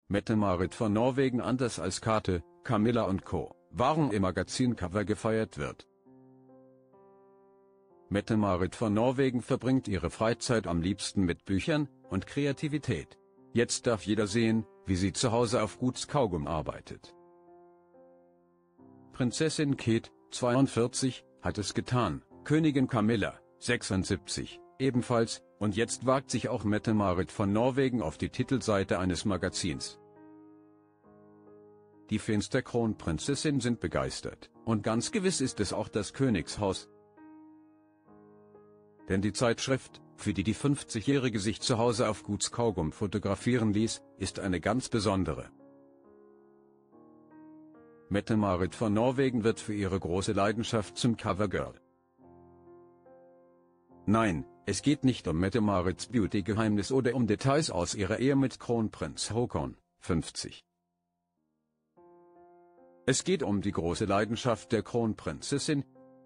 Mette-Marit von Norwegen anders als Kate, Camilla und Co., warum im Magazincover gefeiert wird. Mette-Marit von Norwegen verbringt ihre Freizeit am liebsten mit Büchern und Kreativität. Jetzt darf jeder sehen, wie sie zu Hause auf Gutskaugum arbeitet. Prinzessin Kate, 42, hat es getan, Königin Camilla, 76, ebenfalls, und jetzt wagt sich auch Mette-Marit von Norwegen auf die Titelseite eines Magazins. Die Fans der Kronprinzessin sind begeistert, und ganz gewiss ist es auch das Königshaus. Denn die Zeitschrift, für die 50-Jährige sich zu Hause auf Gutskaugum fotografieren ließ, ist eine ganz besondere. Mette-Marit von Norwegen wird für ihre große Leidenschaft zum Covergirl. Nein, es geht nicht um Mette-Marits Beauty-Geheimnis oder um Details aus ihrer Ehe mit Kronprinz Haakon, 50. Es geht um die große Leidenschaft der Kronprinzessin.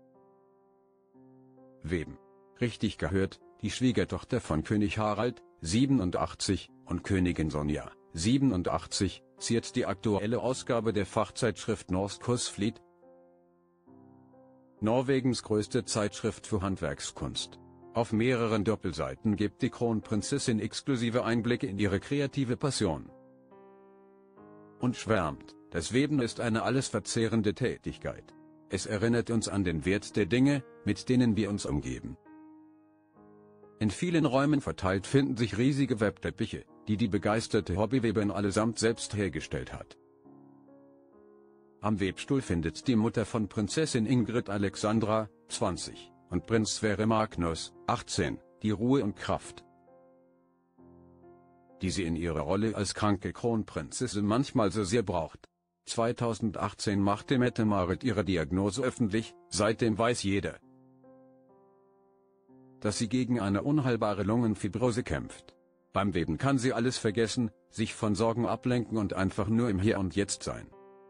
Weben. Richtig gehört, die Schwiegertochter von König Harald, 87, und Königin Sonja, 87, ziert die aktuelle Ausgabe der Fachzeitschrift Norsk Husflid, Norwegens größte Zeitschrift für Handwerkskunst. Auf mehreren Doppelseiten gibt die Kronprinzessin exklusive Einblicke in ihre kreative Passion. Und schwärmt, das Weben ist eine alles verzehrende Tätigkeit. Es erinnert uns an den Wert der Dinge, mit denen wir uns umgeben. In vielen Räumen verteilt finden sich riesige Webteppiche, die die begeisterte Hobbyweberin allesamt selbst hergestellt hat. Am Webstuhl findet die Mutter von Prinzessin Ingrid Alexandra, 20, und Prinz Sverre Magnus, 18, die Ruhe und Kraft, die sie in ihrer Rolle als kranke Kronprinzessin manchmal so sehr braucht. 2018 machte Mette-Marit ihre Diagnose öffentlich, seitdem weiß jeder, dass sie gegen eine unheilbare Lungenfibrose kämpft. Beim Weben kann sie alles vergessen, sich von Sorgen ablenken und einfach nur im Hier und Jetzt sein.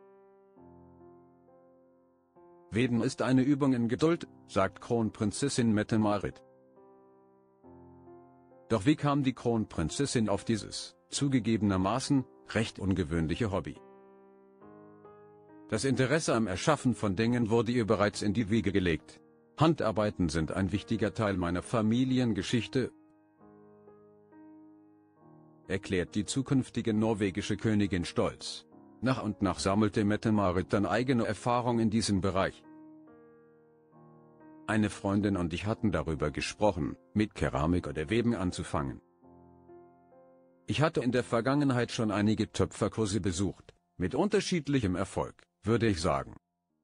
Weben ist eine Übung in Geduld, sagt Kronprinzessin Mette-Marit. Doch wie kam die Kronprinzessin auf dieses, zugegebenermaßen, recht ungewöhnliche Hobby? Das Interesse am Erschaffen von Dingen wurde ihr bereits in die Wiege gelegt. Handarbeiten sind ein wichtiger Teil meiner Familiengeschichte, erklärt die zukünftige norwegische Königin stolz. Nach und nach sammelte Mette-Marit dann eigene Erfahrung in diesem Bereich. Eine Freundin und ich hatten darüber gesprochen, mit Keramik oder Weben anzufangen. Ich hatte in der Vergangenheit schon einige Töpferkurse besucht, mit unterschiedlichem Erfolg, würde ich sagen.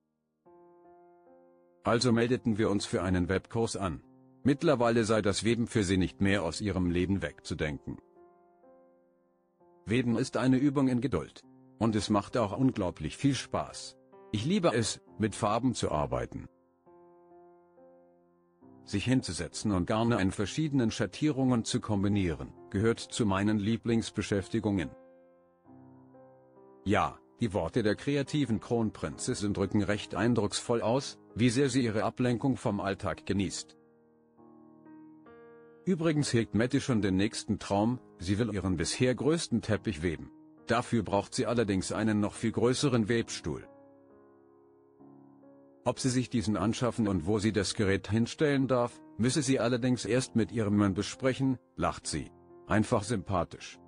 Also meldeten wir uns für einen Webkurs an. Mittlerweile sei das Weben für sie nicht mehr aus ihrem Leben wegzudenken. Weben ist eine Übung in Geduld. Und es macht auch unglaublich viel Spaß. Ich liebe es, mit Farben zu arbeiten. Sich hinzusetzen und Garne in verschiedenen Schattierungen zu kombinieren, gehört zu meinen Lieblingsbeschäftigungen. Ja, die Worte der kreativen Kronprinzessin drücken recht eindrucksvoll aus, wie sehr sie ihre Ablenkung vom Alltag genießt. Übrigens hegt Mette schon den nächsten Traum, sie will ihren bisher größten Teppich weben. Dafür braucht sie allerdings einen noch viel größeren Webstuhl. Ob sie sich diesen anschaffen und wo sie das Gerät hinstellen darf, müsse sie allerdings erst mit ihrem Mann besprechen, lacht sie. Einfach sympathisch.